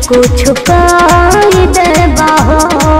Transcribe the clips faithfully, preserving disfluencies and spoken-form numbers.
कुछ कर देबा हो।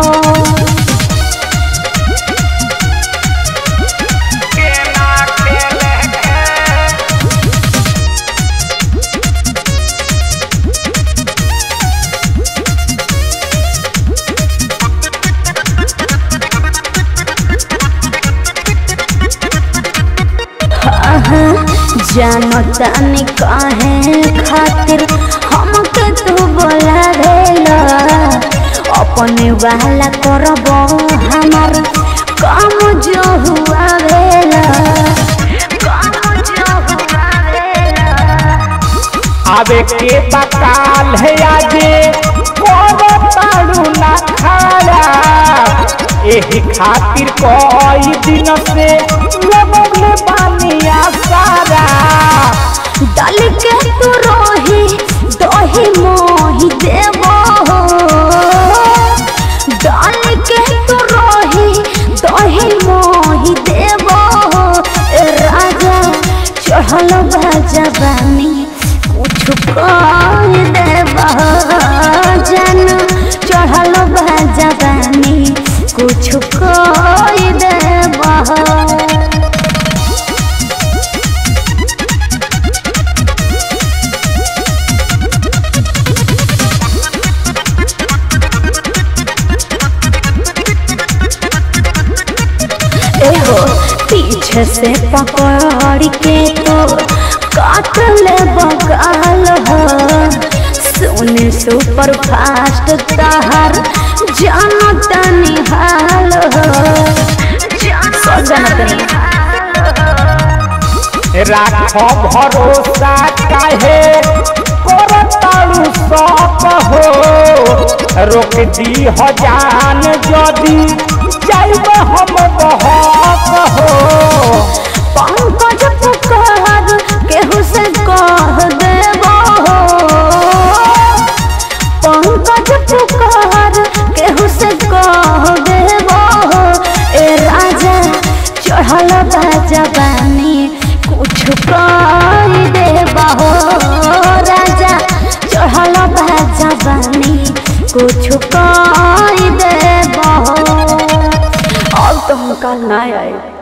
जानतानी काहे खातिर हमके तू बोला देला, अपने वाला करब हमार काम जो हुआ भेला, काम जो हुआ भेला। आवे के बकाल है आजे कोनो ताड़ू ना खाया, एही खातिर कोई दिन से लगले बानिया सारा। डाल के तू रोही दही मोही देबो, डाल के तू रोही दही मोही देबो। ए राजा चढ़ल बा जवानी कुछ कर देबो, जान चढ़ल बा जवानी कुछ कर देबो। पीछे से पकड़ के तो काट ले बगाल हो, सुन सुपर फास्ट तहर जानता निहाल हो, राखो भरोसा काहे करतारू सब हो, रोक दी हो जान जदी जाइब हम बहक हो। पंकज पुकार केहू से कह देबो, पंकज पुकार केहू से कह देबो। ए राजा चढ़ल बा जवानी कुछ कर देबो, राजा चढ़ल बा जवानी कुछ कर देबो। अब तो हम कल ना आए।